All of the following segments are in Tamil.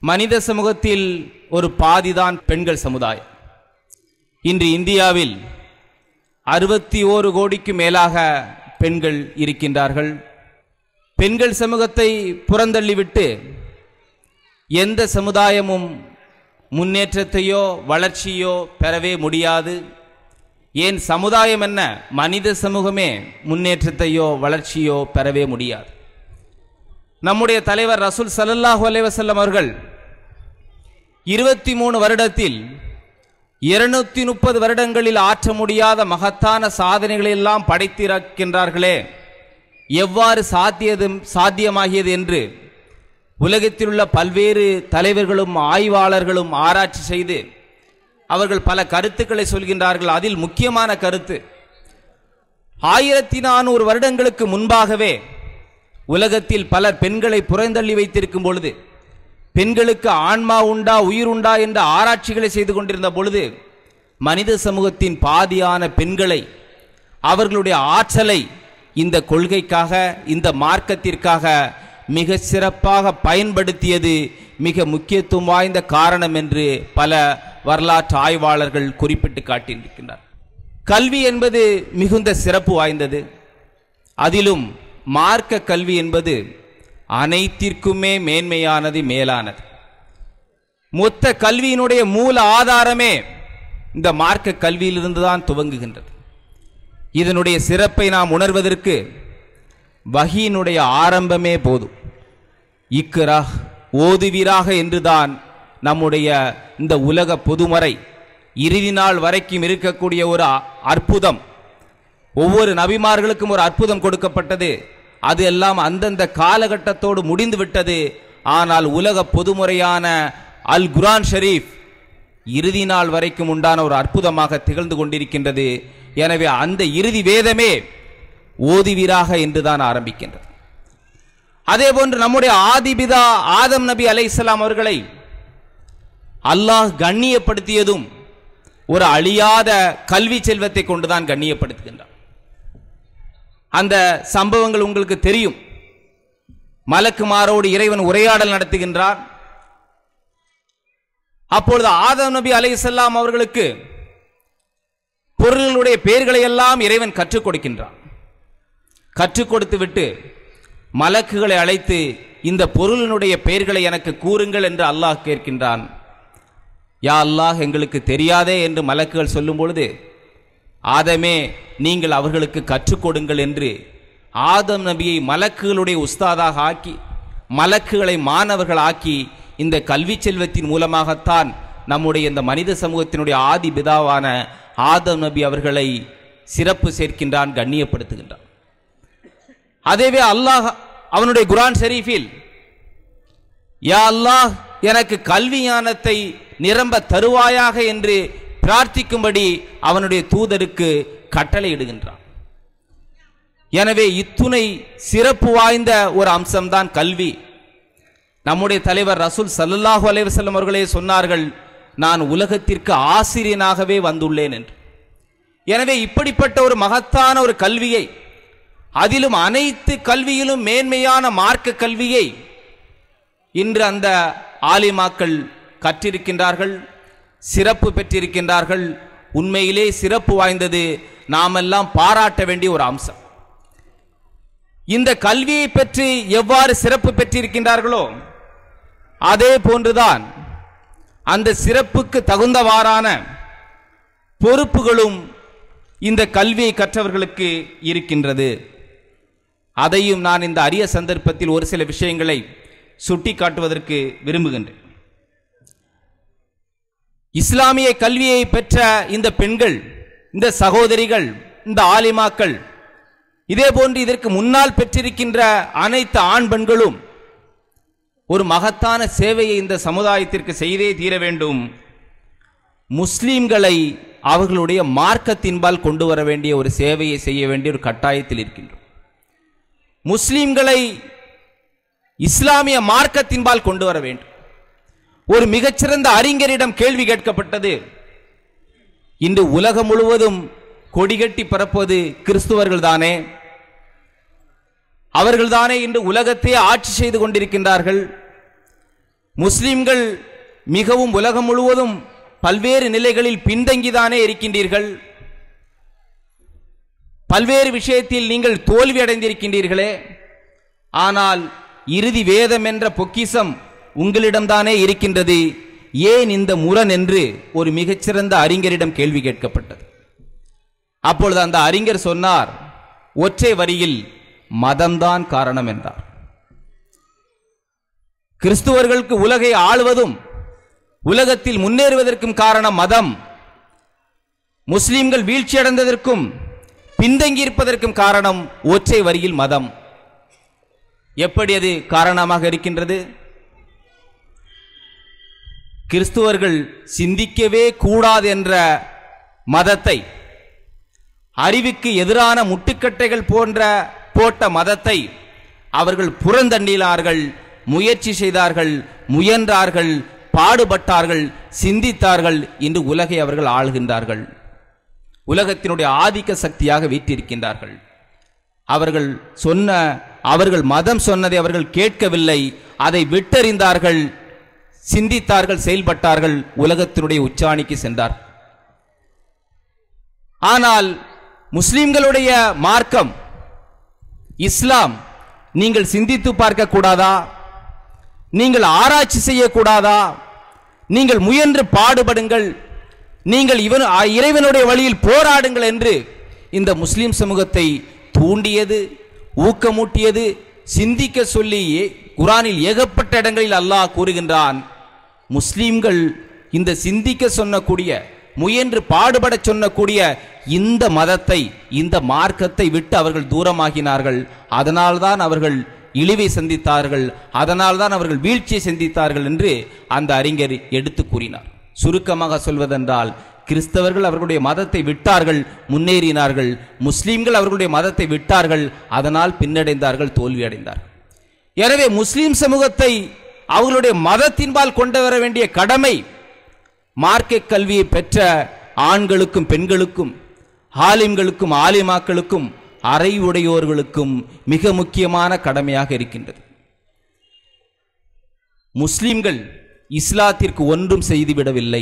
மனித சமூகத்தில் ஒரு பாதிதான் பெண்கள் சமுதாயம். இன்று இந்தியாவில் 61 கோடிக்கு மேலாக பெண்கள் இருக்கின்றார்கள். பெண்கள் சமூகத்தை புறந்தள்ளிவிட்டு எந்த சமுதாயமும் முன்னேற்றத்தையோ வளர்ச்சியோ பெறவே முடியாது. ஏன் சமுதாயம் என்ன, மனித சமூகமே முன்னேற்றத்தையோ வளர்ச்சியோ பெறவே முடியாது. நம்முடைய தலைவர் ரசூல் ஸல்லல்லாஹு அலைஹி வஸல்லம் அவர்கள் 23 வருடத்தில் 230 வருடங்களில் ஆற்ற முடியாத மகத்தான சாதனைகளை எல்லாம் படைத்திருக்கின்றார்களே, எவ்வாறு சாத்தியமாகியது என்று உலகத்தில் உள்ள பல்வேறு தலைவர்களும் ஆய்வாளர்களும் ஆராய்ச்சி செய்து அவர்கள் பல கருத்துக்களை சொல்கின்றார்கள். அதில் முக்கியமான கருத்து, 1400 வருடங்களுக்கு முன்பாகவே உலகத்தில் பலர் பெண்களை புறந்தள்ளி வைத்திருக்கும் பொழுது, பெண்களுக்கு ஆன்மா உண்டா உயிர் உண்டா என்ற ஆராய்ச்சிகளை செய்து கொண்டிருந்த பொழுது, மனித சமூகத்தின் பாதியான பெண்களை அவர்களுடைய ஆற்றலை இந்த கொள்கைக்காக இந்த மார்க்கத்திற்காக மிக சிறப்பாக பயன்படுத்தியது மிக முக்கியத்துவம் வாய்ந்த காரணம் என்று பல வரலாற்று ஆய்வாளர்கள் குறிப்பிட்டு காட்டியிருக்கின்றனர். கல்வி என்பது மிகுந்த சிறப்பு வாய்ந்தது. அதிலும் மார்க்க கல்வி என்பது அனைத்திற்குமே மேன்மையானது, மேலானது. மொத்த கல்வியினுடைய மூல ஆதாரமே இந்த மார்க்க கல்வியிலிருந்து தான் துவங்குகின்றது. இதனுடைய சிறப்பை நாம் உணர்வதற்கு வஹீனுடைய ஆரம்பமே போதும். இக்ரா, ஓதுவீராக என்றுதான் நம்முடைய இந்த உலக பொதுமறை இறுதி நாள் வரைக்கும் இருக்கக்கூடிய ஒரு அற்புதம். ஒவ்வொரு நபிமார்களுக்கும் ஒரு அற்புதம் கொடுக்கப்பட்டது. அது எல்லாம் அந்தந்த காலகட்டத்தோடு முடிந்து விட்டது. ஆனால் உலக பொதுமுறையான அல் குர்ஆன் ஷரீஃப் இறுதி நாள் வரைக்கும் உண்டான ஒரு அற்புதமாக திகழ்ந்து கொண்டிருக்கின்றது. எனவே அந்த இறுதி வேதமே ஓதுவீராக என்றுதான் ஆரம்பிக்கின்றது. அதே போன்று நம்முடைய ஆதிபிதா ஆதம் நபி அலைஹிஸ்ஸலாம் அவர்களை அல்லாஹ் கண்ணியப்படுத்தியதும் ஒரு அழியாத கல்வி செல்வத்தை கொண்டுதான் கண்ணியப்படுத்துகின்றார். அந்த சம்பவங்கள் உங்களுக்கு தெரியும். மலக்குமாரோடு இறைவன் உரையாடல் நடத்துகின்றார். அப்பொழுது ஆதம் நபி அலைஹிஸ்ஸலாம் அவர்களுக்கு பொருள்களுடைய பெயர்களை எல்லாம் இறைவன் கற்றுக் கொடுக்கின்றான். கற்றுக் கொடுத்து விட்டு மலக்குகளை அழைத்து இந்த பொருளினுடைய பெயர்களை எனக்கு கூறுங்கள் என்று அல்லாஹ் கேட்கின்றான். யா அல்லாஹ், எங்களுக்கு தெரியாதே என்று மலக்குகள் சொல்லும் பொழுது, ஆதமே நீங்கள் அவர்களுக்கு கற்றுக் கொடுங்கள் என்று ஆதம் நபியை மலக்குகளுடைய உஸ்தாதாக ஆக்கி மலக்குகளை மாணவர்கள் ஆக்கி இந்த கல்வி செல்வத்தின் மூலமாகத்தான் நம்முடைய இந்த மனித சமூகத்தினுடைய ஆதி பிதாவான ஆதம் நபி அவர்களை சிறப்பு சேர்க்கின்றான், கண்ணியப்படுத்துகின்றான். அதேவே அல்லாஹ் அவனுடைய குர்ஆன் ஷரீஃபில், யா அல்லாஹ் எனக்கு கல்வி ஞானத்தை நிரம்ப தருவாயாக என்று பிரார்த்திக்கும்படி அவனுடைய தூதருக்கு கட்டளையிடுகின்றான். எனவே இத்துணை சிறப்பு வாய்ந்த ஒரு அம்சம்தான் கல்வி. நம்முடைய தலைவர் ரசூல் ஸல்லல்லாஹு அலைஹி வஸல்லம் அவர்களே சொன்னார்கள், நான் உலகத்திற்கு ஆசிரியனாகவே வந்துள்ளேன் என்று. எனவே இப்படிப்பட்ட ஒரு மகத்தான ஒரு கல்வியை, அதிலும் அனைத்து கல்வியிலும் மேன்மையான மார்க்க கல்வியை இன்று அந்த ஆலிமாக்கள் கற்றிருக்கின்றார்கள், சிறப்பு பெற்றிருக்கின்றார்கள். உண்மையிலே சிறப்பு வாய்ந்தது, நாமெல்லாம் பாராட்ட வேண்டிய ஒரு அம்சம். இந்த கல்வியை பற்றி எவ்வாறு சிறப்பு பெற்றிருக்கின்றார்களோ அதே போன்றுதான் அந்த சிறப்புக்கு தகுந்தவாறான பொறுப்புகளும் இந்த கல்வியை கற்றவர்களுக்கு இருக்கின்றது. அதையும் நான் இந்த அரிய சந்தர்ப்பத்தில் ஒரு சில விஷயங்களை சுட்டி காட்டுவதற்கு விரும்புகின்றேன். இஸ்லாமிய கல்வியை பெற்ற இந்த பெண்கள், இந்த சகோதரிகள், இந்த ஆலிமாக்கள், இதே போன்று இதற்கு முன்னால் பெற்றிருக்கின்ற அனைத்து ஆண் பெண்களும் ஒரு மகத்தான சேவையை இந்த சமுதாயத்திற்கு செய்தே தீர வேண்டும். முஸ்லிம்களை அவர்களுடைய மார்க்கத்தின்பால் கொண்டு வர வேண்டிய ஒரு சேவையை செய்ய வேண்டிய ஒரு கட்டாயத்தில் இருக்கின்றோம். முஸ்லிம்களை இஸ்லாமிய மார்க்கத்தின்பால் கொண்டு வர வேண்டும். ஒரு மிகச்சிறந்த அறிஞரிடம் கேள்வி கேட்கப்பட்டது, இன்று உலகம் முழுவதும் கொடிகட்டி பரப்புவது கிறிஸ்துவர்கள் தானே, அவர்கள்தானே இன்று உலகத்தை ஆட்சி செய்து கொண்டிருக்கின்றார்கள், முஸ்லிம்கள் மிகவும் உலகம் முழுவதும் பல்வேறு நிலைகளில் பின்தங்கிதானே இருக்கின்றீர்கள். பல்வேறு விஷயத்தில் நீங்கள் தோல்வி அடைந்திருக்கின்றீர்களே. ஆனால் இறுதி வேதம் என்ற பொக்கிஷம் உங்களிடம்தானே இருக்கின்றது, ஏன் இந்த முரண் என்று ஒரு மிகச்சிறந்த அறிஞரிடம் கேள்வி கேட்கப்பட்டது. அப்பொழுது அந்த அறிஞர் சொன்னார், ஒற்றை வரியில் மதம்தான் காரணம் என்றார். கிறிஸ்துவர்களுக்கு உலகை ஆளுவதும் உலகத்தில் முன்னேறுவதற்கும் காரணம் மதம். முஸ்லிம்கள் வீழ்ச்சியடைந்ததற்கும் பின்தங்கியிருப்பதற்கும் காரணம் ஒற்றை வரியில் மதம். எப்படி அது காரணமாக இருக்கின்றது? கிறிஸ்துவர்கள் சிந்திக்கவே கூடாது என்ற மதத்தை, அறிவுக்கு எதிரான முட்டுக்கட்டைகள் போட்ட மதத்தை அவர்கள் புறந்தண்டினார்கள், முயற்சி செய்தார்கள், முயன்றார்கள், பாடுபட்டார்கள், சிந்தித்தார்கள். இன்று உலகை அவர்கள் ஆளுகின்றார்கள். உலகத்தினுடைய ஆதிக்க சக்தியாக வீற்றிருக்கின்றார்கள். அவர்கள் மதம் சொன்னதை அவர்கள் கேட்கவில்லை, அதை விட்டறிந்தார்கள், சிந்தித்தார்கள், செயல்பட்டார்கள், உலகத்தினுடைய உச்சாணிக்கு சென்றார். ஆனால் முஸ்லிம்களுடைய மார்க்கம் இஸ்லாம் நீங்கள் சிந்தித்து பார்க்க கூடாதா? நீங்கள் ஆராய்ச்சி செய்யக்கூடாதா? நீங்கள் முயன்று பாடுபடுங்கள், நீங்கள் இறைவனுடைய வழியில் போராடுங்கள் என்று இந்த முஸ்லிம் சமூகத்தை தூண்டியது, ஊக்கமூட்டியது, சிந்திக்க சொல்லி குர்ஆனில் ஏகப்பட்ட இடங்களில் அல்லாஹ் கூறுகின்றான். முஸ்லிம்கள் இந்த சிந்திக்க சொன்னக்கூடிய, முயன்று பாடுபட சொன்னக்கூடிய இந்த மதத்தை, இந்த மார்க்கத்தை விட்டு அவர்கள் தூரமாகினார்கள். அதனால்தான் அவர்கள் இழிவை சந்தித்தார்கள், அதனால்தான் அவர்கள் வீழ்ச்சியை சந்தித்தார்கள் என்று அந்த அறிஞர் எடுத்து கூறினார். சுருக்கமாக சொல்வதென்றால், கிறிஸ்தவர்கள் அவர்களுடைய மதத்தை விட்டார்கள், முன்னேறினார்கள். முஸ்லிம்கள் அவர்களுடைய மதத்தை விட்டார்கள், அதனால் பின்னடைந்தார்கள், தோல்வியடைந்தார்கள். எனவே முஸ்லிம் சமூகத்தை அவர்களுடைய மதத்தின்பால் கொண்டு வர வேண்டிய கடமை மார்க்க கல்வியை பெற்ற ஆண்களுக்கும் பெண்களுக்கும், ஆலிம்களுக்கும் ஆலிமாக்களுக்கும், அறிவுடையோர்களுக்கும் மிக முக்கியமான கடமையாக இருக்கின்றது. முஸ்லிம்கள் இஸ்லாத்திற்கு ஒன்றும் செய்துவிடவில்லை.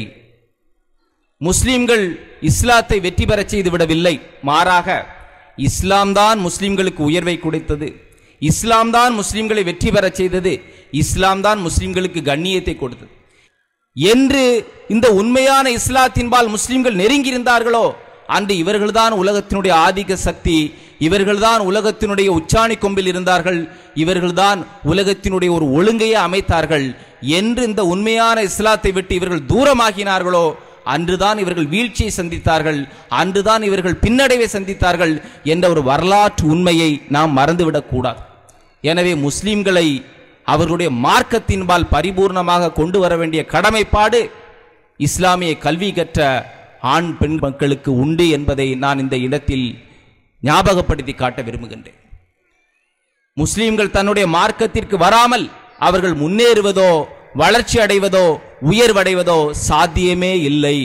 முஸ்லிம்கள் இஸ்லாத்தை வெற்றி பெற செய்து விடவில்லை. மாறாக இஸ்லாம் தான் முஸ்லிம்களுக்கு உயர்வை கொடுத்தது, இஸ்லாம் தான் முஸ்லிம்களை வெற்றி பெற செய்தது, இஸ்லாம் தான் முஸ்லிம்களுக்கு கண்ணியத்தை கொடுத்தது என்று இந்த உண்மையான இஸ்லாத்தின்பால் முஸ்லிம்கள் நெருங்கியிருந்தார்களோ அன்று இவர்கள்தான் உலகத்தினுடைய ஆதிக்க சக்தி, இவர்கள்தான் உலகத்தினுடைய உச்சாணி கொம்பில் இருந்தார்கள், இவர்கள்தான் உலகத்தினுடைய ஒரு ஒழுங்கையே அமைத்தார்கள் என்று இந்த உண்மையான இஸ்லாத்தை விட்டு இவர்கள் தூரமாகினார்களோ அன்றுதான் இவர்கள் வீழ்ச்சியை சந்தித்தார்கள், அன்றுதான் இவர்கள் பின்னடைவை சந்தித்தார்கள் என்ற ஒரு வரலாற்று உண்மையை நாம் மறந்துவிடக் கூடாது. எனவே முஸ்லிம்களை அவர்களுடைய மார்க்கத்தின்பால் பரிபூர்ணமாக கொண்டு வர வேண்டிய கடமைப்பாடு இஸ்லாமிய கல்வி கற்ற ஆண் பெண் மக்களுக்கு உண்டு என்பதை நான் இந்த இடத்தில் ஞாபகப்படுத்தி காட்ட விரும்புகின்றேன். முஸ்லிம்கள் தன்னுடைய மார்க்கத்திற்கு வராமல் அவர்கள் முன்னேறுவதோ, வளர்ச்சி அடைவதோ, உயர்வடைவதோ சாத்தியமே இல்லை.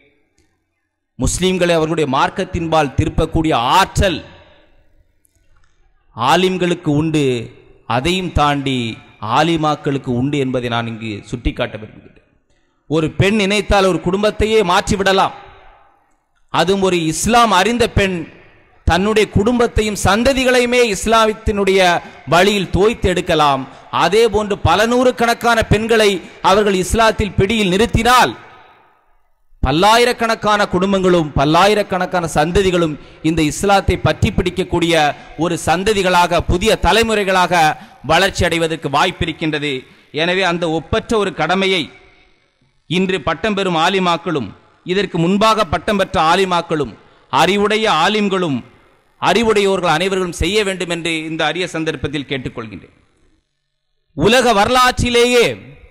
முஸ்லிம்களை அவர்களுடைய மார்க்கத்தின்பால் திருப்பக்கூடிய ஆற்றல் ஆலிம்களுக்கு உண்டு, அதையும் தாண்டி ஆலிமாக்களுக்கு உண்டு என்பதை நான் இங்கு சுட்டிக்காட்ட விரும்புகிறேன். ஒரு பெண் நினைத்தால் ஒரு குடும்பத்தையே மாற்றிவிடலாம். அதுவும் ஒரு இஸ்லாம் அறிந்த பெண் தன்னுடைய குடும்பத்தையும் சந்ததிகளையுமே இஸ்லாத்தினுடைய வழியில் தோய்த்து எடுக்கலாம். அதே போன்று பல நூறுக்கணக்கான பெண்களை அவர்கள் இஸ்லாத்தில் பிடியில் நிறுத்தினால் பல்லாயிரக்கணக்கான குடும்பங்களும் பல்லாயிரக்கணக்கான சந்ததிகளும் இந்த இஸ்லாத்தை பற்றி பிடிக்கக்கூடிய ஒரு சந்ததிகளாக, புதிய தலைமுறைகளாக வளர்ச்சி அடைவதற்கு வாய்ப்பிருக்கின்றது. எனவே அந்த ஒப்பற்ற ஒரு கடமையை இன்று பட்டம் பெறும் ஆலிமாக்களும், இதற்கு முன்பாக பட்டம் பெற்ற ஆலிமாக்களும், அறிவுடைய ஆலிம்களும், அறிவுடையோர்கள் அனைவர்களும் செய்ய வேண்டும் என்று இந்த அரிய சந்தர்ப்பத்தில் கேட்டுக்கொள்கின்றேன். உலக வரலாற்றிலேயே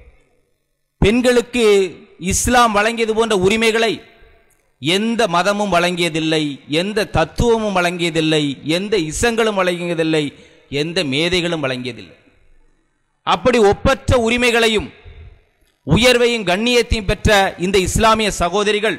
பெண்களுக்கு இஸ்லாம் வழங்கியது போன்ற உரிமைகளை எந்த மதமும் வழங்கியதில்லை, எந்த தத்துவமும் வழங்கியதில்லை, எந்த இசங்களும் வழங்கியதில்லை, எந்த மேதைகளும் வழங்கியதில்லை. அப்படி ஒப்பற்ற உரிமைகளையும் உயர்வையும் கண்ணியத்தையும் பெற்ற இந்த இஸ்லாமிய சகோதரிகள்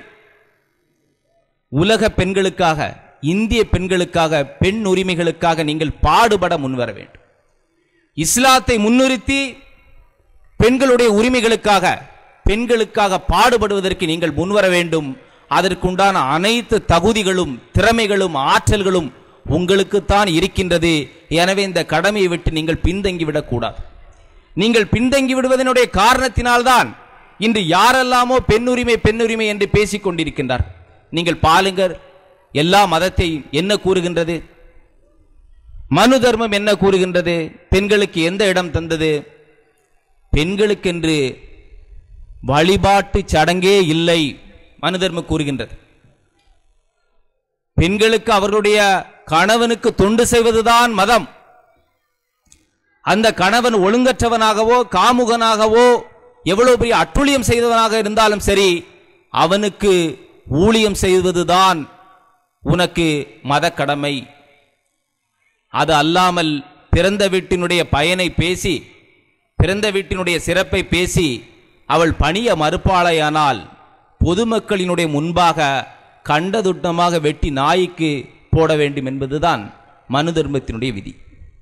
உலக பெண்களுக்காக, இந்திய பெண்களுக்காக, பெண் உரிமைகளுக்காக நீங்கள் பாடுபட முன்வர வேண்டும். இஸ்லாத்தை முன்னிறுத்தி பெண்களுடைய உரிமைகளுக்காக பெண்களுக்காக பாடுபடுவதற்கு நீங்கள் முன்வர வேண்டும். அதற்குண்டான அனைத்து தகுதிகளும் திறமைகளும் ஆற்றல்களும் உங்களுக்குத்தான் இருக்கின்றது. எனவே இந்த கடமையை விட்டு நீங்கள் பின்தங்கிவிடக்கூடாது. நீங்கள் பின்தங்கி விடுவதனுடைய காரணத்தினால்தான் இன்று யாரெல்லாமோ பெண்ணுரிமை என்று பேசிக் கொண்டிருக்கின்றார். நீங்கள் பாருங்கள், எல்லா மதத்தை என்ன கூறுகின்றது? மனு தர்மம் என்ன கூறுகின்றது? பெண்களுக்கு எந்த இடம் தந்தது? பெண்களுக்கென்று வழிபாட்டு சடங்கே இல்லை மனு தர்மம் கூறுகின்றது. பெண்களுக்கு அவர்களுடைய கணவனுக்கு தொண்டு செய்வதுதான் மதம். அந்த கணவன் ஒழுங்கற்றவனாகவோ காமுகனாகவோ எவ்வளவு பெரிய அட்டுழியம் செய்தவனாக இருந்தாலும் சரி, அவனுக்கு ஊழியம் செய்வதுதான் உனக்கு மத கடமை. அது அல்லாமல் பிறந்த வீட்டினுடைய பயனை பேசி பிறந்த வீட்டினுடைய சிறப்பை பேசி அவள் பணிய மறுப்பாளையானால் பொதுமக்களினுடைய முன்பாக கண்டதுட்டமாக வெட்டி நாய்க்கு போட வேண்டும் என்பதுதான் மனு தர்மத்தினுடைய விதி.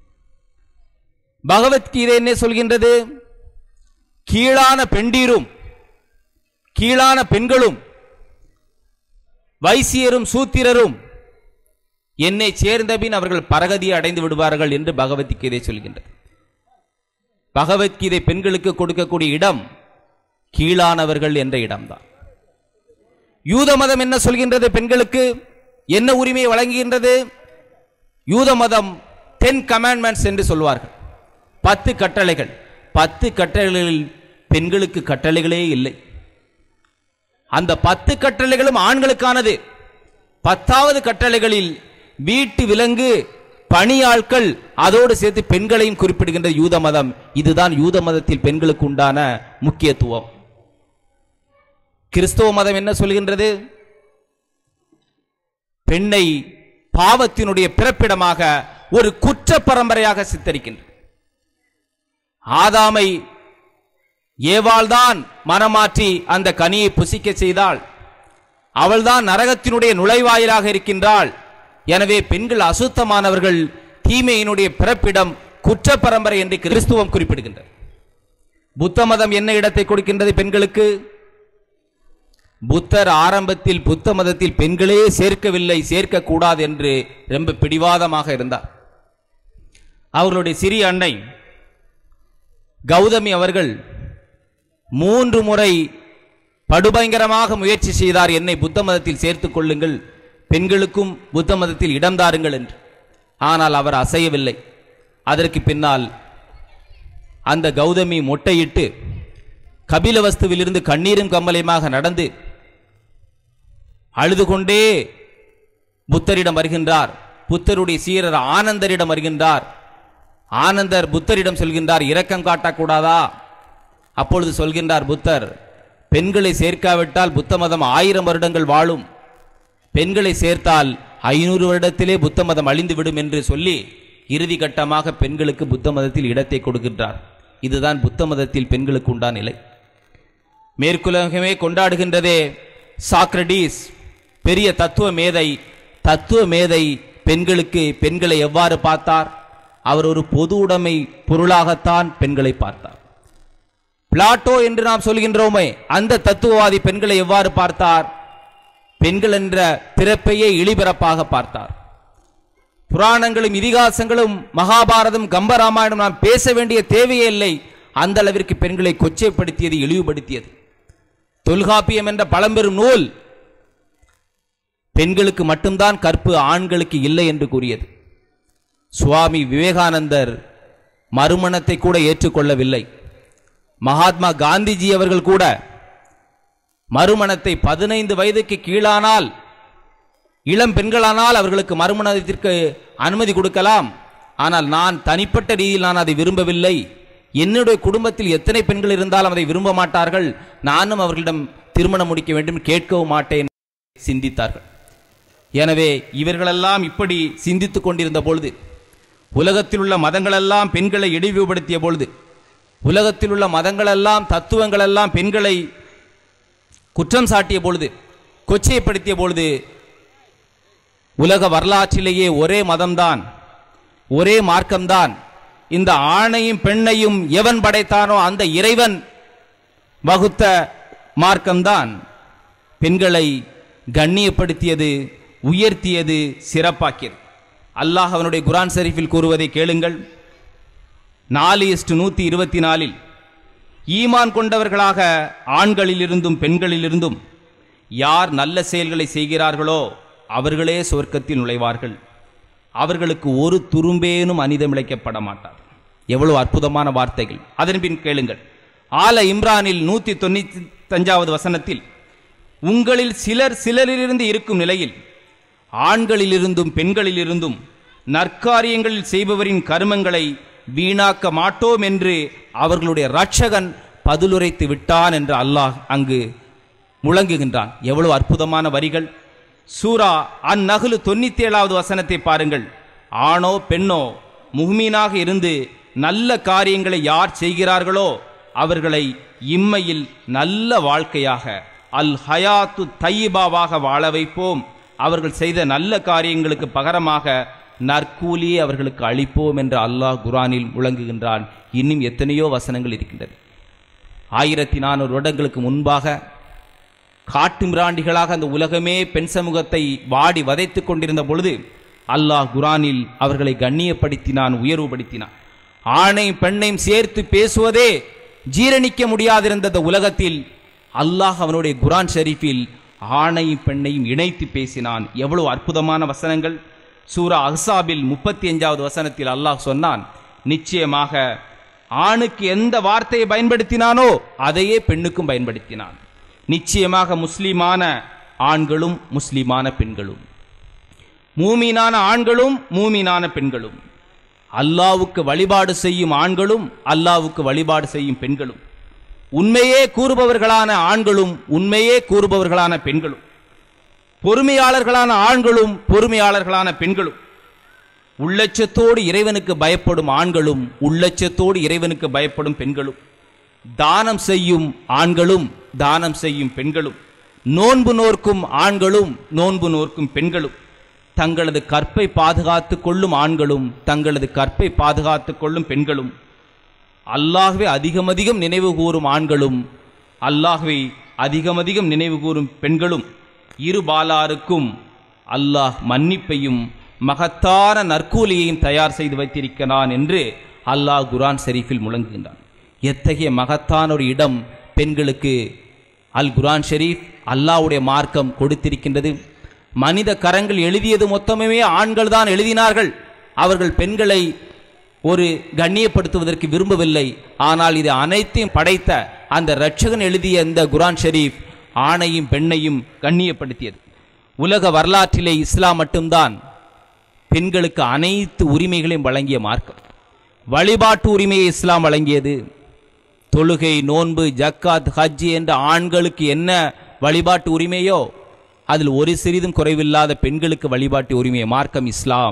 பகவத்கீதை என்ன சொல்கின்றது? கீழான பெண்டீரும் கீழான பெண்களும் வைசியரும் சூத்திரரும் என்னை சேர்ந்தபின் அவர்கள் பரகதியை அடைந்து விடுவார்கள் என்று பகவத்கீதை சொல்கின்றது. பகவத்கீதை பெண்களுக்கு கொடுக்கக்கூடிய இடம் கீழானவர்கள் என்ற இடம்தான். யூத மதம் என்ன சொல்கின்றது? பெண்களுக்கு என்ன உரிமையை வழங்குகின்றது? யூத மதம் 10 commandments என்று சொல்வார்கள். 10 கட்டளைகள். 10 கட்டளைகளில் பெண்களுக்கு கட்டளைகளே இல்லை. அந்த 10 கட்டளைகளும் ஆண்களுக்கானது. 10வது கட்டளைகளில் வீட்டு விலங்கு பணியாட்கள் அதோடு சேர்த்து பெண்களையும் குறிப்பிடுகின்ற யூத மதம். இதுதான் யூத மதத்தில் பெண்களுக்கு உண்டான முக்கியத்துவம். கிறிஸ்தவ மதம் என்ன சொல்கின்றது? பெண்ணை பாவத்தினுடைய பிறப்பிடமாக ஒரு குற்ற பரம்பரையாக சித்தரிக்கின்றது. ஆதாமை ஏவாள்தான் மனமாற்றி அந்த கனியை புசிக்க செய்தாள். அவள்தான் நரகத்தினுடைய நுழைவாயிலாக இருக்கின்றாள். எனவே பெண்கள் அசுத்தமானவர்கள், தீமையினுடைய பிறப்பிடம், குற்ற பரம்பரை என்று கிறிஸ்துவம் குறிப்பிடுகின்றது. புத்த மதம் என்ன இடத்தை கொடுக்கின்றது பெண்களுக்கு? புத்தர் ஆரம்பத்தில் புத்த மதத்தில் பெண்களே சேர்க்கவில்லை, சேர்க்கக்கூடாது என்று ரொம்ப பிடிவாதமாக இருந்தார். அவர்களுடைய சிறிய அன்னை கௌதமி அவர்கள் 3 முறை படுபயங்கரமாக முயற்சி செய்தார், என்னை புத்த மதத்தில் சேர்த்துக் கொள்ளுங்கள், பெண்களுக்கும் புத்த மதத்தில் இடம் தாருங்கள் என்று. ஆனால் அவர் அசையவில்லை. அதற்கு பின்னால் அந்த கௌதமி மொட்டையிட்டு கபிலவஸ்துவிலிருந்து கண்ணீரும் கம்பலையுமாக நடந்து அழுது கொண்டே புத்தரிடம் வருகின்றார். புத்தருடைய சீரர் ஆனந்தரிடம் வருகின்றார். ஆனந்தர் புத்தரிடம் சொல்கின்றார், இரக்கம் காட்டக்கூடாதா? அப்பொழுது சொல்கின்றார் புத்தர், பெண்களை சேர்க்காவிட்டால் புத்த மதம் 1000 வருடங்கள் வாழும், பெண்களை சேர்த்தால் 500 வருடத்திலே புத்த மதம் அழிந்துவிடும் என்று சொல்லி இறுதி கட்டமாக பெண்களுக்கு புத்த மதத்தில் இடத்தை கொடுக்கின்றார். இதுதான் புத்த மதத்தில் பெண்களுக்கு உண்டான நிலை. மேற்குலகமே கொண்டாடுகின்றதே சாக்ரடீஸ், பெரிய தத்துவ மேதை பெண்களுக்கு பெண்களை எவ்வாறு பார்த்தார்? அவர் ஒரு பொது உடைமை பொருளாகத்தான் பெண்களை பார்த்தார். பிளாட்டோ என்று நாம் சொல்கின்றோமே, அந்த தத்துவவாதி பெண்களை எவ்வாறு பார்த்தார்? பெண்கள் என்ற பிறப்பையே இழிபிறப்பாக பார்த்தார். புராணங்களும் இதிகாசங்களும் மகாபாரதம் கம்பராமாயணம் நாம் பேச வேண்டிய தேவையே இல்லை. அந்த அளவிற்கு பெண்களை கொச்சைப்படுத்தியது, இழிவுபடுத்தியது. தொல்காப்பியம் என்ற பழம்பெரும் நூல் பெண்களுக்கு மட்டும்தான் கற்பு, ஆண்களுக்கு இல்லை என்று கூறியது. சுவாமி விவேகானந்தர் மறுமணத்தை கூட ஏற்றுக்கொள்ளவில்லை. மகாத்மா காந்திஜி அவர்கள் கூட மறுமணத்தை 15 வயதுக்கு கீழானால், இளம் பெண்களானால் அவர்களுக்கு மறுமணத்திற்கு அனுமதி கொடுக்கலாம். ஆனால் நான் தனிப்பட்ட ரீதியில் நான் அதை விரும்பவில்லை. என்னுடைய குடும்பத்தில் எத்தனை பெண்கள் இருந்தாலும் அதை விரும்ப மாட்டார்கள், நானும் அவர்களிடம் திருமணம் முடிக்க வேண்டும், கேட்கவும் மாட்டேன் சிந்தித்தார்கள். எனவே இவர்களெல்லாம் இப்படி சிந்தித்துக் கொண்டிருந்த பொழுது, உலகத்தில் உள்ள மதங்களெல்லாம் பெண்களை இழிவுபடுத்திய பொழுது, உலகத்தில் உள்ள மதங்களெல்லாம் தத்துவங்களெல்லாம் பெண்களை குற்றம் சாட்டிய பொழுது, கொச்சைப்படுத்திய பொழுது, உலக வரலாற்றிலேயே ஒரே மதம்தான், ஒரே மார்க்கம்தான், இந்த ஆணையும் பெண்ணையும் எவன் படைத்தானோ அந்த இறைவன் வகுத்த மார்க்கம்தான் பெண்களை கண்ணியப்படுத்தியது, உயர்த்தியது, சிறப்பாக்கியது. அல்லாஹ் அவனுடைய குர்ஆன் ஷரீஃபில் கூறுவதை கேளுங்கள். 4:124 ஈமான் கொண்டவர்களாக ஆண்களிலிருந்தும் பெண்களிலிருந்தும் யார் நல்ல செயல்களை செய்கிறார்களோ அவர்களே சொர்க்கத்தில் நுழைவார்கள், அவர்களுக்கு ஒரு துரும்பேனும் அநீதமிழைக்கப்பட மாட்டார். எவ்வளவு அற்புதமான வார்த்தைகள். அதன் பின் கேளுங்கள். ஆல இம்ரானில் 195வது வசனத்தில் உங்களில் சிலரிலிருந்து இருக்கும் நிலையில் ஆண்களிலிருந்தும் பெண்களிலிருந்தும் நற்காரியங்களில் செய்பவரின் கர்மங்களை வீணாக்க மாட்டோம் என்று அவர்களுடைய இரட்சகன் பதிலுரைத்து விட்டான் என்று அல்லாஹ் அங்கு முழங்குகின்றான். எவ்வளவு அற்புதமான வரிகள். சூரா அந்நஹ்ல் 97வது வசனத்தை பாருங்கள். ஆணோ பெண்ணோ முஹ்மீனாக இருந்து நல்ல காரியங்களை யார் செய்கிறார்களோ அவர்களை இம்மையில் நல்ல வாழ்க்கையாக அல் ஹயாத்து தையிபாவாக வாழ வைப்போம், அவர்கள் செய்த நல்ல காரியங்களுக்கு பகரமாக நற்கூலியை அவர்களுக்கு அளிப்போம் என்று அல்லாஹ் குர்ஆனில் முழங்குகின்றான். இன்னும் எத்தனையோ வசனங்கள் இருக்கின்றது. 1400 வருடங்களுக்கு முன்பாக காட்டு மிராண்டிகளாக அந்த உலகமே பெண் சமூகத்தை வாடி வதைத்து கொண்டிருந்த பொழுது அல்லாஹ் குர்ஆனில் அவர்களை கண்ணியப்படுத்தினான், உயர்வுபடுத்தினான். ஆணை பெண்ணையும் சேர்த்து பேசுவதே ஜீரணிக்க முடியாதிருந்த உலகத்தில் அல்லாஹ் அவனுடைய குர்ஆன் ஷரீஃபில் ஆணையும் பெண்ணையும் இணைத்து பேசினான். எவ்வளவு அற்புதமான வசனங்கள். சூரா அஹ்ஸாபில் 35வது வசனத்தில் அல்லாஹ் சொன்னான், நிச்சயமாக ஆணுக்கு எந்த வார்த்தையை பயன்படுத்தினானோ அதையே பெண்ணுக்கும் பயன்படுத்தினான். நிச்சயமாக முஸ்லிமான ஆண்களும் முஸ்லிமான பெண்களும், மூமீனான ஆண்களும் மூமீனான பெண்களும், அல்லாஹ்வுக்கு வழிபாடு செய்யும் ஆண்களும் அல்லாஹ்வுக்கு வழிபாடு செய்யும் பெண்களும், உண்மையே கூறுபவர்களான ஆண்களும் உண்மையே கூறுபவர்களான பெண்களும், பொறுமையாளர்களான ஆண்களும் பொறுமையாளர்களான பெண்களும், உள்ளச்சத்தோடு இறைவனுக்கு பயப்படும் ஆண்களும் உள்ளச்சத்தோடு இறைவனுக்கு பயப்படும் பெண்களும், தானம் செய்யும் ஆண்களும் தானம் செய்யும் பெண்களும், நோன்பு நோர்க்கும் ஆண்களும் நோன்பு நோர்க்கும் பெண்களும், தங்களது கற்பை பாதுகாத்துக் கொள்ளும் ஆண்களும் தங்களது கற்பை பாதுகாத்துக் கொள்ளும் பெண்களும், அல்லாஹ்வை அதிகமதிகம் நினைவு கூறும் ஆண்களும் அல்லாஹ்வை அதிகமதிகம் நினைவு கூறும் பெண்களும், இருபாலாருக்கும் அல்லாஹ் மன்னிப்பையும் மகத்தான நற்கூலியையும் தயார் செய்து வைத்திருக்கிறான் என்று அல்லாஹ் குர்ஆன் ஷரீஃபில் முழங்குகின்றான். எத்தகைய மகத்தான ஒரு இடம் பெண்களுக்கு அல் குர்ஆன் ஷரீஃப் அல்லாஹ்வுடைய மார்க்கம் கொடுத்திருக்கின்றது. மனித கரங்கள் எழுதியது மொத்தமே ஆண்கள் தான் எழுதினார்கள். அவர்கள் பெண்களை ஒரு கண்ணியப்படுத்துவதற்கு விரும்பவில்லை. ஆனால் இது அனைத்தையும் படைத்த அந்த இரட்சகன் எழுதிய இந்த குர்ஆன் ஷரீஃப் ஆணையும் பெண்ணையும் கண்ணியப்படுத்தியது. உலக வரலாற்றிலே இஸ்லாம் மட்டும்தான் பெண்களுக்கு அனைத்து உரிமைகளையும் வழங்கிய மார்க்கம். வழிபாட்டு உரிமையை இஸ்லாம் வழங்கியது. தொழுகை, நோன்பு, ஜக்காத், ஹஜ் என்ற ஆண்களுக்கு என்ன வழிபாட்டு உரிமையோ அதில் ஒரு சிறிதும் குறைவில்லாத பெண்களுக்கு வழிபாட்டு உரிமையை மார்க்கம் இஸ்லாம்.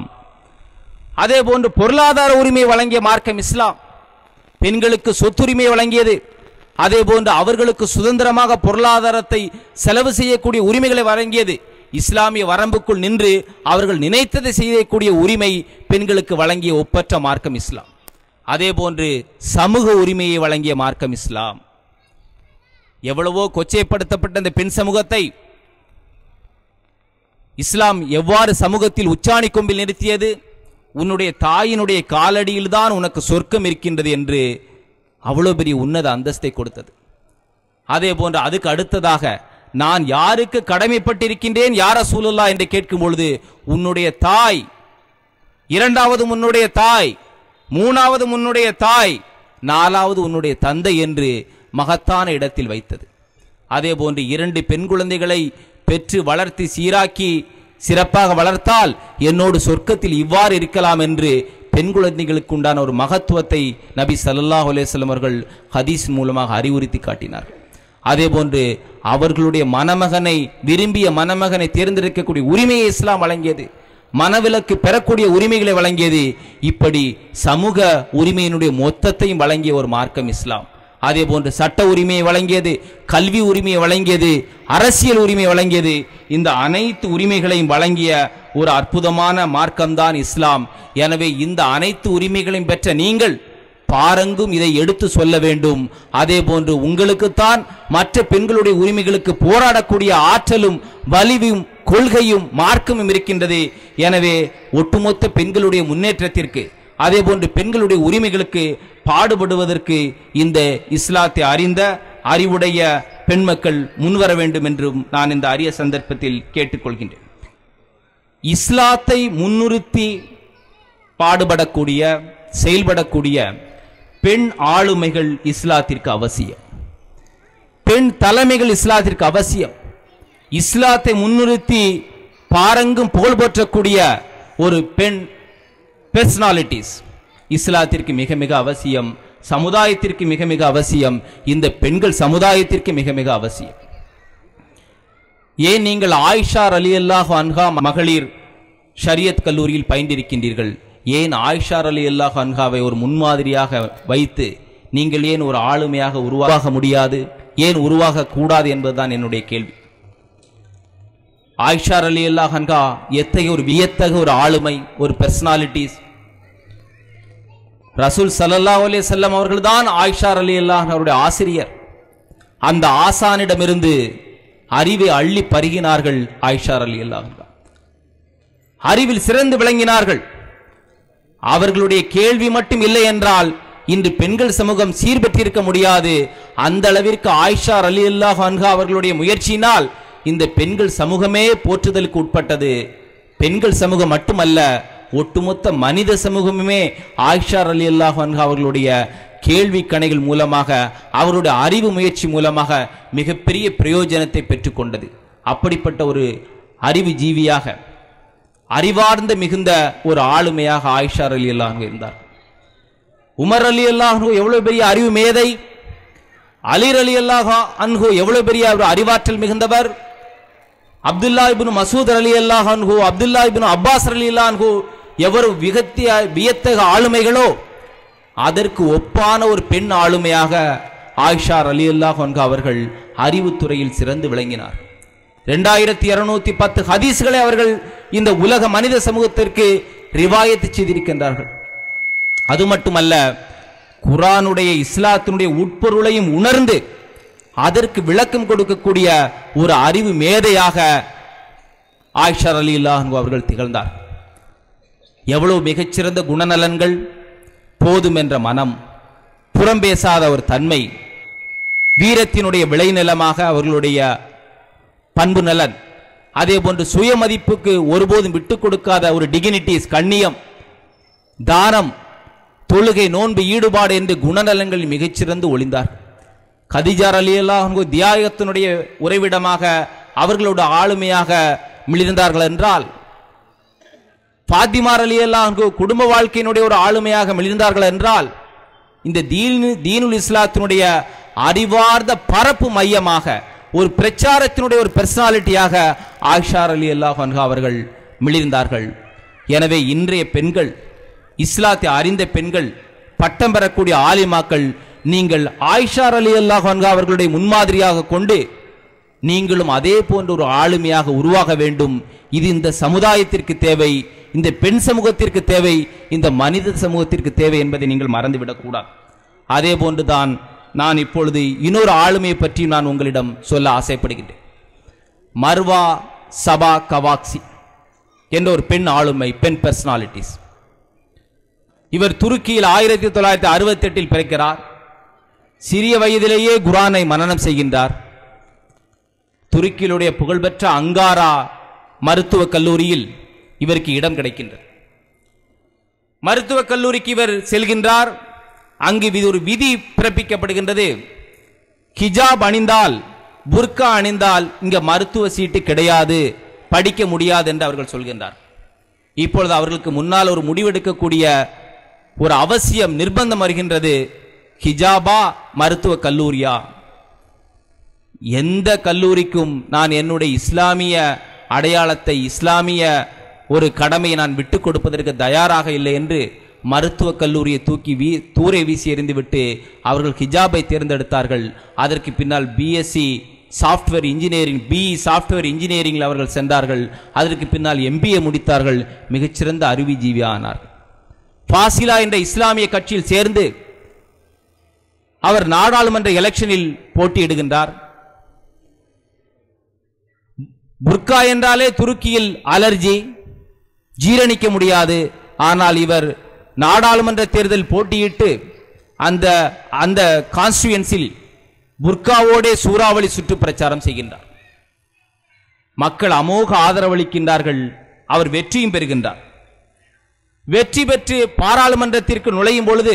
அதே போன்று பொருளாதார உரிமையை வழங்கிய மார்க்கம் இஸ்லாம். பெண்களுக்கு சொத்துரிமை வழங்கியது. அதே போன்று அவர்களுக்கு சுதந்திரமாக பொருளாதாரத்தை செலவு செய்யக்கூடிய உரிமைகளை வழங்கியது. இஸ்லாமிய வரம்புக்குள் நின்று அவர்கள் நினைத்ததை செய்யக்கூடிய உரிமை பெண்களுக்கு வழங்கிய ஒப்பற்ற மார்க்கம் இஸ்லாம். அதே போன்று சமூக உரிமையை வழங்கிய மார்க்கம் இஸ்லாம். எவ்வளவோ கொச்சைப்படுத்தப்பட்ட இந்த பெண் சமூகத்தை இஸ்லாம் எவ்வாறு சமூகத்தில் உச்சாணி கொம்பில் நிறுத்தியது. உன்னுடைய தாயினுடைய காலடியில் தான் உனக்கு சொர்க்கம் இருக்கின்றது என்று அவ்வளவு பெரிய உன்னத அந்தஸ்தை கொடுத்தது. அதே போன்று அதுக்கு அடுத்ததாக நான் யாருக்கு கடமைப்பட்டிருக்கின்றேன் யா ரசூலுல்லாஹ் என்று கேட்கும் பொழுது உன்னுடைய தாய், இரண்டாவது உன்னுடைய தாய், மூணாவது உன்னுடைய தாய், நாலாவது உன்னுடைய தந்தை என்று மகத்தான இடத்தில் வைத்தது. அதே போன்று 2 பெண் குழந்தைகளை பெற்று வளர்த்தி சீராக்கி சிறப்பாக வளர்த்தால் என்னோடு சொர்க்கத்தில் இவ்வாறு இருக்கலாம் என்று பெண் குழந்தைகளுக்கு உண்டான ஒரு மகத்துவத்தை நபி ஸல்லல்லாஹு அலைஹி வஸல்லம் அவர்கள் ஹதீஸ் மூலமாக அறிவுறுத்தி காட்டினார்கள். அதே போன்று அவர்களுடைய மணமகனை, விரும்பிய மணமகனை தேர்ந்தெடுக்கக்கூடிய உரிமையை இஸ்லாம் வழங்கியது. மனவிலக்கு பெறக்கூடிய உரிமைகளை வழங்கியது. இப்படி சமூக உரிமையினுடைய மொத்தத்தையும் வழங்கிய ஒரு மார்க்கம் இஸ்லாம். அதே போன்று சட்ட உரிமையை வழங்கியது, கல்வி உரிமையை வழங்கியது, அரசியல் உரிமையை வழங்கியது. இந்த அனைத்து உரிமைகளையும் வழங்கிய ஒரு அற்புதமான மார்க்கம்தான் இஸ்லாம். எனவே இந்த அனைத்து உரிமைகளையும் பெற்ற நீங்கள் பாரங்கும் இதை எடுத்து சொல்ல வேண்டும். அதே போன்று உங்களுக்குத்தான் மற்ற பெண்களுடைய உரிமைகளுக்கு போராடக்கூடிய ஆற்றலும் வலிவும் கொள்கையும் மார்க்கமும் இருக்கின்றது. எனவே ஒட்டுமொத்த பெண்களுடைய முன்னேற்றத்திற்கு அதே போன்று பெண்களுடைய உரிமைகளுக்கு பாடுபடுவதற்கு இந்த இஸ்லாத்தை அறிந்த அறிவுடைய பெண்மக்கள் முன்வர வேண்டும் என்றும் நான் இந்த அரிய சந்தர்ப்பத்தில் கேட்டுக்கொள்கின்றேன். இஸ்லாத்தை முன்னிறுத்தி பாடுபடக்கூடிய செயல்படக்கூடிய பெண் ஆளுமைகள் இஸ்லாத்திற்கு அவசியம். பெண் தலைமைகள் இஸ்லாத்திற்கு அவசியம். இஸ்லாத்தை முன்னிறுத்தி பாரங்கும் புகழ் பெற்றக்கூடிய ஒரு பெண் பர்சனாலிட்டிஸ் இஸ்லாத்திற்கு மிக மிக அவசியம். சமுதாயத்திற்கு மிக மிக அவசியம். இந்த பெண்கள் சமுதாயத்திற்கு மிக மிக அவசியம். ஏன் நீங்கள் ஆயிஷா ரலியல்லாஹு அன்ஹா மகளிர் ஷரியத் கல்லூரியில் பயின்றிருக்கின்றீர்கள்? ஏன் ஆயிஷா ரலியல்லாஹு அன்ஹாவை ஒரு முன்மாதிரியாக வைத்து நீங்கள் ஏன் ஒரு ஆளுமையாக உருவாக முடியாது, ஏன் உருவாக கூடாது என்பதுதான் என்னுடைய கேள்வி. ஆயிஷா ரலியல்லாஹு அன்ஹா எத்தகைய ஒரு வியத்தக ஒரு ஆளுமை, ஒரு பர்சனாலிட்டிஸ். ரசூல் ஸல்லல்லாஹு அலைஹி வஸல்லம் அவர்கள்தான் ஆயிஷா ரலியல்லாஹு அன்ஹாவுடைய ஆசிரியர். அந்த ஆசானிடமிருந்து அறிவை அள்ளி பருகினார்கள் ஆயிஷா ரலியல்லாஹு அன்ஹா. அறிவில் சிறந்து விளங்கினார்கள். அவர்களுடைய கேள்வி மட்டும் இல்லை என்றால் இன்று பெண்கள் சமூகம் சீர்பெற்றிருக்க முடியாது. அந்த அளவிற்கு ஆயிஷா ரலியல்லாஹு அன்ஹா அவர்களுடைய முயற்சியினால் இந்த பெண்கள் சமூகமே போற்றுதலுக்கு உட்பட்டது. பெண்கள் சமூகம் மட்டுமல்ல, ஒட்டுமொத்த மனித சமூகமே ஆயிஷா ரலியல்லாஹு அன்ஹா அவர்களுடைய கேள்வி கணைகள் மூலமாக அவருடைய அறிவு முயற்சி மூலமாக மிகப்பெரிய பிரயோஜனத்தை பெற்றுக்கொண்டது. அப்படிப்பட்ட ஒரு அறிவு ஜீவியாக, அறிவார்ந்த மிகுந்த ஒரு ஆளுமையாக ஆயிஷா ரலியல்லாஹு அன்ஹா இருந்தார். உமர் ரலியல்லாஹு அன்ஹு எவ்வளவு பெரிய அறிவு மேதை, அலி ரலியல்லாஹு அன்ஹு எவ்வளவு பெரிய அறிவாற்றல் மிகுந்தவர், அப்துல்லா இப்னு மசூத் ரலியல்லாஹு அன்ஹு, அப்துல்லா இப்னு அப்பாஸ் ரலியல்லாஹு அன்ஹு எவ்வளவு வியத்தக ஆளுமைகளோ அதற்கு ஒப்பான ஒரு பெண் ஆளுமையாக ஆயிஷா ரலியல்லாஹு அன்ஹா அவர்கள் அறிவுத்துறையில் சிறந்து விளங்கினார். 2210 ஹதீஸ்களை அவர்கள் இந்த உலக மனித சமூகத்திற்கு ரிவாயத்து செய்திருக்கின்றார்கள். அது மட்டுமல்ல, குர்ஆனுடைய இஸ்லாத்தினுடைய உட்பொருளையும் உணர்ந்து அதற்கு விளக்கம் கொடுக்கக்கூடிய ஒரு அறிவு மேதையாக ஆயிஷா ரலியல்லாஹு அன்ஹா அவர்கள் திகழ்ந்தார். எவ்வளவு மிகச்சிறந்த குணநலன்கள், போதும் என்ற மனம், புறம் பேசாத ஒரு தன்மை, வீரத்தினுடைய விளைநிலமாக அவர்களுடைய பண்பு நலன், அதே போன்று சுயமதிப்புக்கு ஒருபோதும் விட்டுக் கொடுக்காத ஒரு டிகினிட்டிஸ், கண்ணியம், தானம், தொழுகை, நோன்பு, ஈடுபாடு என்று குணநலன்கள் மிகச்சிறந்து ஒளிந்தார். கதீஜா ரலியல்லாஹு அன்ஹா தியாகத்தினுடைய உறைவிடமாக அவர்களோட ஆளுமையாக மிளிர்ந்தார்கள் என்றால், ஃபாத்திமா ரலியல்லாஹு அன்ஹா குடும்ப வாழ்க்கையினுடைய ஒரு ஆளுமையாக மிளிர்ந்தார்கள் என்றால், இந்த தீனுல் இஸ்லாத்தினுடைய அறிவார்ந்த பரப்பு மையமாக ஒரு பிரச்சாரத்தினுடைய ஒரு பர்சனாலிட்டியாக ஆயிஷா ரலியல்லாஹு அன்ஹா அவர்கள் மிளிர்ந்தார்கள். எனவே இன்றைய பெண்கள், இஸ்லாத்தை அறிந்த பெண்கள், பட்டம் பெறக்கூடிய ஆலிமாக்கள், நீங்கள் ஆயிஷா ரலியல்லாஹு அன்ஹா அவர்களுடைய முன்மாதிரியாக கொண்டு நீங்களும் அதே போன்ற ஒரு ஆளுமையாக உருவாக வேண்டும். இது இந்த சமுதாயத்திற்கு தேவை, இந்த பெண் சமூகத்திற்கு தேவை, இந்த மனித சமூகத்திற்கு தேவை என்பதை நீங்கள் மறந்துவிடக் கூடாது. அதே போன்றுதான் நான் இப்பொழுது இன்னொரு ஆளுமையை பற்றி நான் உங்களிடம் சொல்ல ஆசைப்படுகின்றேன். மர்வா சபா கவாக்சி என்ற ஒரு பெண் ஆளுமை, பெண் பர்சனாலிட்டிஸ். இவர் துருக்கியில் 1968 பிறக்கிறார். சிறிய வயதிலேயே குர்ஆனை மனனம் செய்கின்றார். துருக்கியிலுடைய புகழ்பெற்ற அங்காரா மருத்துவக் கல்லூரியில் இவருக்கு இடம் கிடைக்கின்றது. மருத்துவக் கல்லூரிக்கு இவர் செல்கின்றார். அங்கு ஒரு விதி பிறப்பிக்கப்படுகின்றது. ஹிஜாப் அணிந்தால், புர்கா அணிந்தால் இங்க மருத்துவ சீட்டு கிடையாது, படிக்க முடியாது என்று அவர்கள் சொல்கின்றார். இப்பொழுது அவர்களுக்கு முன்னால் ஒரு முடிவெடுக்கக்கூடிய ஒரு அவசியம், நிர்பந்தம் வருகின்றது. ஹிஜாபா மருத்துவ கல்லூரியா? எந்த கல்லூரிக்கும் நான் என்னுடைய இஸ்லாமிய அடையாளத்தை, இஸ்லாமிய ஒரு கடமையை நான் விட்டுக் கொடுப்பதற்கு தயாராக இல்லை என்று மருத்துவக் கல்லூரியை தூரை வீசி எறிந்துவிட்டு அவர்கள் ஹிஜாபை தேர்ந்தெடுத்தார்கள். அதற்கு பின்னால் BSc software engineering, BE software இன்ஜினியரிங்கில் அவர்கள் சென்றார்கள். அதற்கு பின்னால் MBA முடித்தார்கள். மிகச்சிறந்த அறிவுஜீவி ஆனார்கள். ஃபாசிலா என்ற இஸ்லாமிய கட்சியில் சேர்ந்து அவர் நாடாளுமன்ற எலெக்ஷனில் போட்டியிடுகின்றார். புர்கா என்றாலே துருக்கியில் அலர்ஜி, ஜீரணிக்க முடியாது. ஆனால் இவர் நாடாளுமன்ற தேர்தல் போட்டியிட்டு அந்த கான்ஸ்டியூயன்சில் புர்காவோடே சூறாவளி சுற்று பிரச்சாரம் செய்கின்றார். மக்கள் அமோக ஆதரவளிக்கின்றார்கள். அவர் வெற்றியும் பெறுகின்றார். வெற்றி பெற்று பாராளுமன்றத்திற்கு நுழையும் பொழுது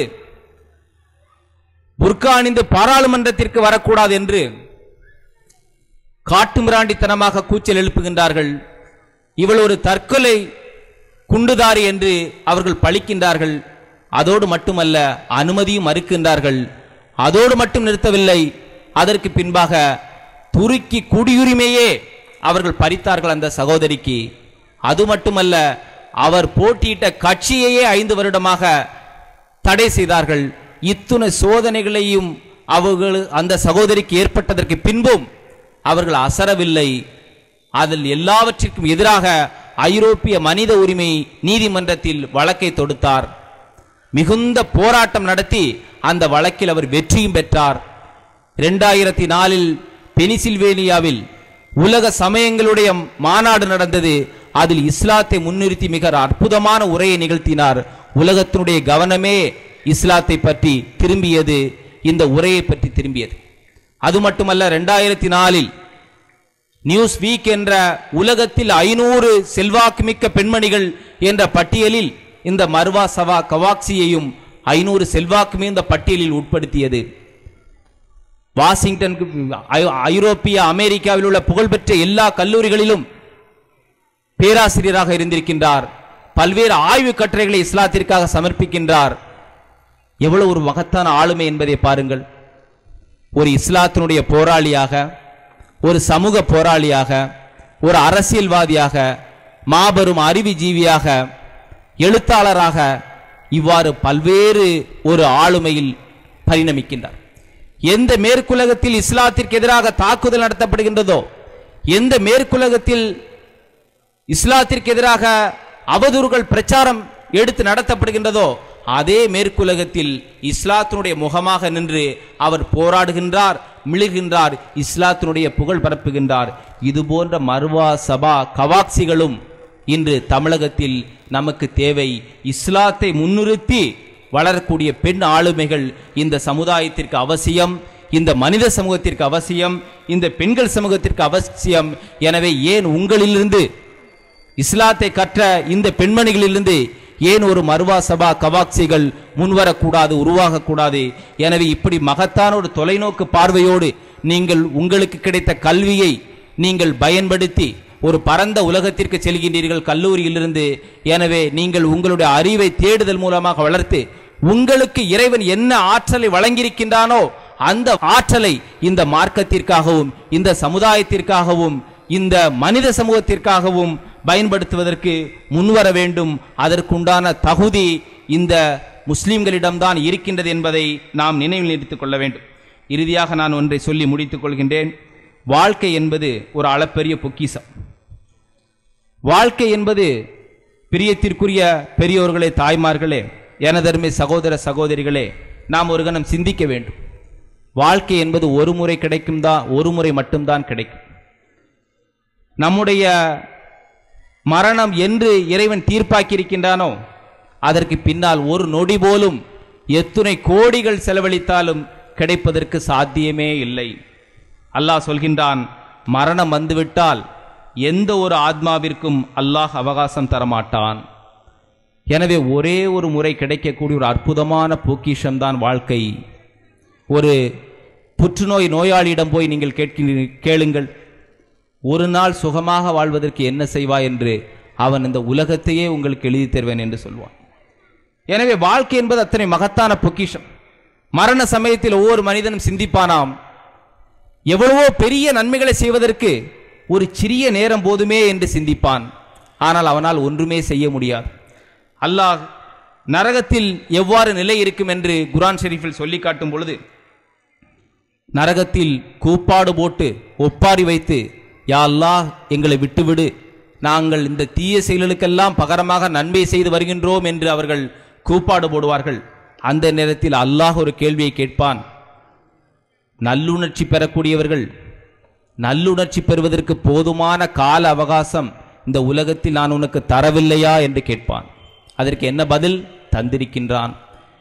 புர்கா அணிந்து பாராளுமன்றத்திற்கு வரக்கூடாது என்று காட்டுமிராண்டித்தனமாக கூச்சல் எழுப்புகின்றார்கள். இவள் ஒரு தற்கொலை குண்டுதாரி என்று அவர்கள் பழிக்கின்றார்கள். அதோடு மட்டுமல்ல, அனுமதியும் மறுக்கின்றார்கள். அதோடு மட்டும் நிறுத்தவில்லை. அதற்கு பின்பாக துருக்கி குடியுரிமையே அவர்கள் பறித்தார்கள் அந்த சகோதரிக்கு. அது மட்டுமல்ல, அவர் போட்டியிட்ட கட்சியையே 5 வருடமாக தடை செய்தார்கள். இத்துணை சோதனைகளையும் அவர்கள் அந்த சகோதரிக்கு ஏற்பட்டதற்கு பின்பும் அவர்கள் அசரவில்லை. அதில் எல்லாவற்றிற்கும் எதிராக ஐரோப்பிய மனித உரிமை நீதிமன்றத்தில் வழக்கை தொடுத்தார். மிகுந்த போராட்டம் நடத்தி அந்த வழக்கில் அவர் வெற்றியும் பெற்றார். 2004 பெனிசில்வேனியாவில் உலக சமயங்களுடைய மாநாடு நடந்தது. அதில் இஸ்லாத்தை முன்னிறுத்தி மிக அற்புதமான உரையை நிகழ்த்தினார். உலகத்தினுடைய கவனமே இஸ்லாத்தை பற்றி திரும்பியது, இந்த உரையை பற்றி திரும்பியது. அது மட்டுமல்ல, 2004 நியூஸ் வீக் என்ற உலகத்தில் 500 செல்வாக்குமிக்க பெண்மணிகள் என்ற பட்டியலில் இந்த மர்வா சவா கவாக்சியையும் 500 செல்வாக்குமே இந்த பட்டியலில் உட்படுத்தியது. வாஷிங்டன், ஐரோப்பிய அமெரிக்காவில் உள்ள புகழ்பெற்ற எல்லா கல்லூரிகளிலும் பேராசிரியராக இருந்திருக்கின்றார். பல்வேறு ஆய்வு கட்டுரைகளை இஸ்லாத்திற்காக சமர்ப்பிக்கின்றார். எவ்வளவு ஒரு மகத்தான ஆளுமை என்பதை பாருங்கள். ஒரு இஸ்லாத்தினுடைய போராளியாக, ஒரு சமூக போராளியாக, ஒரு அரசியல்வாதியாக, மாபெரும் அறிவுஜீவியாக, எழுத்தாளராக, இவ்வாறு பல்வேறு ஒரு ஆளுமையில் பரிணமிக்கின்றார். எந்த மேற்குலகத்தில் இஸ்லாத்திற்கு எதிராக தாக்குதல் நடத்தப்படுகின்றதோ, எந்த மேற்குலகத்தில் இஸ்லாத்திற்கு எதிராக அவதூறுகள் பிரச்சாரம் எடுத்து நடத்தப்படுகின்றதோ, அதே மேற்குலகத்தில் இஸ்லாத்தினுடைய முகமாக நின்று அவர் போராடுகின்றார், மிளிர்கின்றார், இஸ்லாத்தினுடைய புகழ் பரப்புகின்றார். இது போன்ற மர்வா சபா கவாக்சிகளும் இன்று தமிழகத்தில் நமக்கு தேவை. இஸ்லாத்தை முன்னிறுத்தி வளரக்கூடிய பெண் ஆளுமைகள் இந்த சமுதாயத்திற்கு அவசியம், இந்த மனித சமூகத்திற்கு அவசியம், இந்த பெண்கள் சமூகத்திற்கு அவசியம். எனவே ஏன் உங்களிலிருந்து, இஸ்லாத்தை கற்ற இந்த பெண்மணிகளிலிருந்து ஏன் ஒரு மர்வா சபா கவாக்சிகள் முன்வரக்கூடாது, உருவாகக்கூடாது? எனவே இப்படி மகத்தான ஒரு தொலைநோக்கு பார்வையோடு நீங்கள் உங்களுக்கு கிடைத்த கல்வியை நீங்கள் பயன்படுத்தி ஒரு பரந்த உலகத்திற்கு செல்கின்றீர்கள் கல்லூரியிலிருந்து. எனவே நீங்கள் உங்களுடைய அறிவை தேடுதல் மூலமாக வளர்த்து உங்களுக்கு இறைவன் என்ன ஆற்றலை வழங்கியிருக்கின்றானோ அந்த ஆற்றலை இந்த மார்க்கத்திற்காகவும், இந்த சமுதாயத்திற்காகவும், இந்த மனித சமூகத்திற்காகவும் பயன்படுத்துவதற்கு முன்வர வேண்டும். அதற்குண்டான தகுதி இந்த முஸ்லிம்களிடம்தான் இருக்கின்றது என்பதை நாம் நினைவில் நிறுத்திக் கொள்ள வேண்டும். இறுதியாக நான் ஒன்றை சொல்லி முடித்துக் கொள்கின்றேன். வாழ்க்கை என்பது ஒரு அளப்பெரிய பொக்கிஷம். வாழ்க்கை என்பது பிரியத்திற்குரிய பெரியோர்களே, தாய்மார்களே, எனதருமை சகோதர சகோதரிகளே, நாம் ஒரு கணம் சிந்திக்க வேண்டும். வாழ்க்கை என்பது ஒரு முறை கிடைக்கும் தான், ஒரு முறை மட்டும்தான் கிடைக்கும். நம்முடைய மரணம் என்று இறைவன் தீர்ப்பாக்கி இருக்கின்றானோ அதற்கு பின்னால் ஒரு நொடி போலும் எத்துணை கோடிகள் செலவழித்தாலும் கிடைப்பதற்கு சாத்தியமே இல்லை. அல்லாஹ் சொல்கின்றான், மரணம் வந்துவிட்டால் எந்த ஒரு ஆத்மாவிற்கும் அல்லாஹ் அவகாசம் தரமாட்டான். எனவே ஒரே ஒரு முறை கிடைக்கக்கூடிய ஒரு அற்புதமான பொக்கிஷம்தான் வாழ்க்கை. ஒரு புற்றுநோய் நோயாளியிடம் போய் நீங்கள் கேளுங்கள், ஒரு நாள் சுகமாக வாழ்வதற்கு என்ன செய்வாய் என்று. அவன் இந்த உலகத்தையே உங்களுக்கு எழுதி தருவேன் என்று சொல்வான். எனவே வாழ்க்கை என்பது அத்தனை மகத்தான பொக்கிஷம். மரண சமயத்தில் ஒவ்வொரு மனிதனும் சிந்திப்பானாம், எவ்வளவோ பெரிய நன்மைகளை செய்வதற்கு ஒரு சிறிய நேரம் போதுமே என்று சிந்திப்பான். ஆனால் அவனால் ஒன்றுமே செய்ய முடியாது. அல்லாஹ் நரகத்தில் எவ்வாறு நிலை இருக்கும் என்று குர்ஆன் ஷெரீஃபில் சொல்லி காட்டும் பொழுது, நரகத்தில் கூப்பாடு போட்டு ஒப்பாரி வைத்து, யா அல்லாஹ் எங்களை விட்டுவிடு, நாங்கள் இந்த தீய செயல்களுக்கெல்லாம் பகரமாக நன்மை செய்து வருகின்றோம் என்று அவர்கள் கூப்பாடு போடுவார்கள். அந்த நேரத்தில் அல்லாஹ் ஒரு கேள்வியை கேட்பான். நல்லுணர்ச்சி பெறக்கூடியவர்கள் நல்லுணர்ச்சி பெறுவதற்கு போதுமான கால அவகாசம் இந்த உலகத்தில் நான் உனக்கு தரவில்லையா என்று கேட்பான். அதற்கு என்ன பதில் தந்திருக்கின்றான்.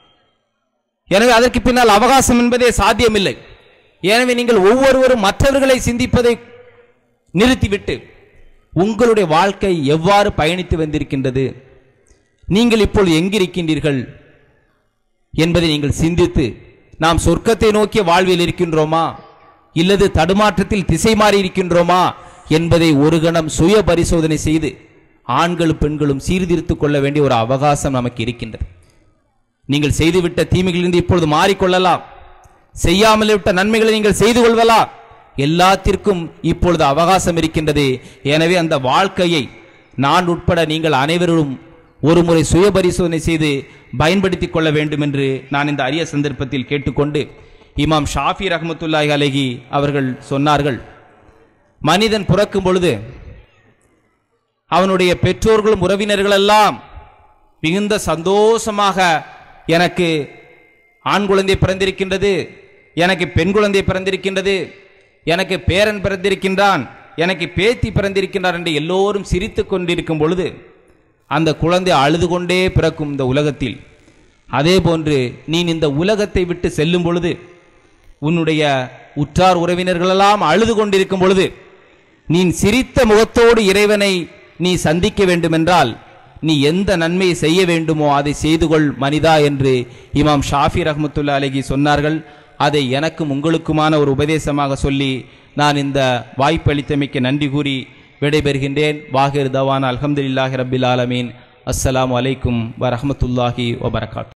எனவே அதற்கு பின்னால் அவகாசம் என்பதே சாத்தியமில்லை. எனவே நீங்கள் ஒவ்வொருவரும் மற்றவர்களை சிந்திப்பதை நிறுத்திவிட்டு உங்களுடைய வாழ்க்கை எவ்வாறு பயணித்து வந்திருக்கின்றது, நீங்கள் இப்பொழுது எங்கிருக்கின்றீர்கள் என்பதை நீங்கள் சிந்தித்து, நாம் சொர்க்கத்தை நோக்கிய வாழ்வில் இருக்கின்றோமா இல்லது தடுமாற்றத்தில் திசை மாறி இருக்கின்றோமா என்பதை ஒரு கணம் சுய பரிசோதனை செய்து ஆண்களும் பெண்களும் சீர்திருத்திக் கொள்ள வேண்டிய ஒரு அவகாசம் நமக்கு இருக்கின்றது. நீங்கள் செய்துவிட்ட தீமைகளிலிருந்து இப்பொழுது மாறிக்கொள்ளலாம். செய்யாமல் விட்ட நன்மைகளை நீங்கள் செய்து கொள்வலாம். எல்லாத்திற்கும் இப்பொழுது அவகாசம் இருக்கின்றது. எனவே அந்த வாழ்க்கையை நான் உட்பட நீங்கள் அனைவரும் ஒரு முறை சுய பரிசோதனை செய்து பயன்படுத்திக் கொள்ள வேண்டும் என்று நான் இந்த அரிய சந்தர்ப்பத்தில் கேட்டுக்கொண்டு, இமாம் ஷாஃபி ரஹ்மத்துல்லாஹி அலைஹி அவர்கள் சொன்னார்கள், மனிதன் பிறக்கும் பொழுது அவனுடைய பெற்றோர்களும் உறவினர்கள் எல்லாம் மிகுந்த சந்தோஷமாக, எனக்கு ஆண் குழந்தை பிறந்திருக்கின்றது, எனக்கு பெண் குழந்தை பிறந்திருக்கின்றது, எனக்கு பேரன் பிறந்திருக்கின்றான், எனக்கு பேத்தி பிறந்திருக்கின்றான் என்று எல்லோரும் சிரித்து கொண்டிருக்கும் பொழுது அந்த குழந்தை அழுது கொண்டே பிறக்கும் இந்த உலகத்தில். அதே போன்று நீ இந்த உலகத்தை விட்டு செல்லும் பொழுது உன்னுடைய உற்றார் உறவினர்களெல்லாம் அழுது கொண்டிருக்கும் பொழுது நீ சிரித்த முகத்தோடு இறைவனை நீ சந்திக்க வேண்டுமென்றால் நீ எந்த நன்மையை செய்ய வேண்டுமோ அதை செய்து கொள் மனிதா என்று இமாம் ஷாஃபி ரஹ்மத்துல்லாஹி அலைஹி சொன்னார்கள். அதை எனக்கும் உங்களுக்குமான ஒரு உபதேசமாக சொல்லி நான் இந்த வாய்ப்பு அளித்தமைக்கு நன்றி கூறி விடைபெறுகின்றேன். வாஹிர் தவானா அல்ஹம்துலில்லாஹி ரப்பில் ஆலமீன். அஸ்ஸலாமு அலைக்கும் வரஹ்மத்துல்லாஹி வபரகாத்துஹு.